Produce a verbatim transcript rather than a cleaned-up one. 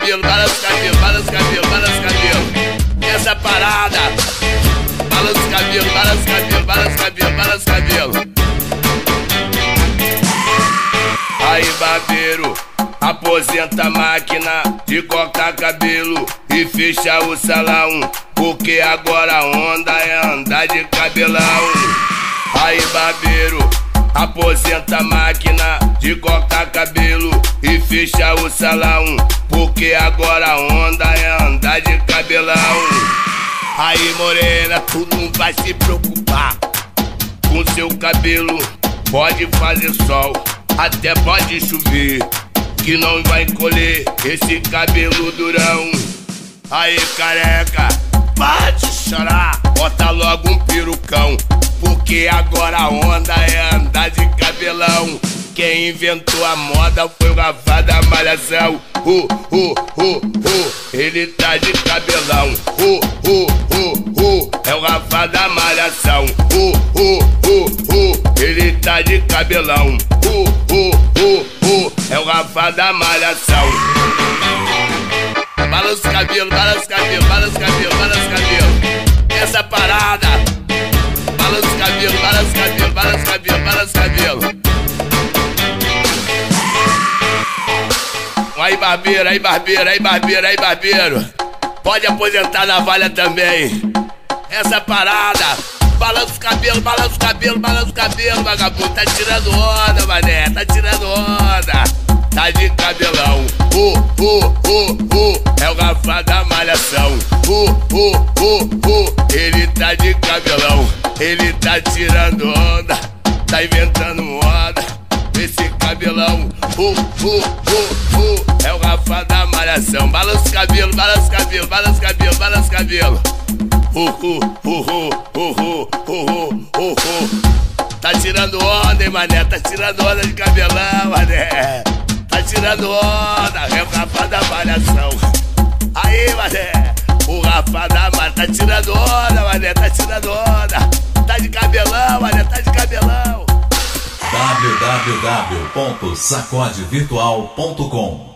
cabelo, balança o cabelo, balança o cabelo, balança o cabelo. Essa parada. Balança o cabelo, balança o cabelo, balança o cabelo, balança o cabelo. Aí, barbeiro, aposenta a máquina de cortar cabelo e fecha o salão, porque agora a onda é andar de cabelão. Aí, barbeiro, aposenta a máquina de cortar cabelo e fecha o salão, porque agora a onda é andar de cabelão. Aí, morena, tu não vai se preocupar com seu cabelo, pode fazer sol, até pode chover, que não vai encolher esse cabelo durão. Aí, careca, pode chorar, bota logo um perucão, porque agora a onda é andar de cabelão. Quem inventou a moda foi o Rafa da Malhação. Uh, uh, uh, uh, ele tá de cabelão. Uh, uh, uh, uh, é o Rafa da Malhação. Uh, uh, uh, uh, ele tá de cabelão. Uh, uh, uh, uh, é o Rafa da Malhação. Balança o cabelo, balança o cabelo, balança o cabelo, balança o cabelo. Essa parada. Balança o cabelo, balança o cabelo, balança o cabelo, balança o cabelo. Aí, barbeiro, aí, barbeiro, aí, barbeiro, aí, barbeiro. Pode aposentar na valha também. Essa parada. Balança o cabelo, balança o cabelo, balança o cabelo, vagabundo. Tá tirando onda, mané, tá tirando onda. Tá de cabelão. Uh, uh, uh, uh, é o Rafa da Malhação. Uh, uh, uh, uh, ele tá de cabelão. Ele tá tirando onda, tá inventando moda. Esse cabelão. Uh, uh, uh, uh, é o Rafa da Malhação. Balança o cabelo, balança o cabelo, balança o cabelo, balança o cabelo. Uh, uh, uh, uh, uh, uh, uh, uh, uh. Tá tirando onda, hein, mané? Tá tirando onda de cabelão, mané. Tá tirando onda, é o Rafa da Malhação. Aí, mané, o Rafa da Malhação. Tá tirando onda, mané, tá tirando onda. Tá de cabelão, mané, tá de cabelão. w w w ponto sacode virtual ponto com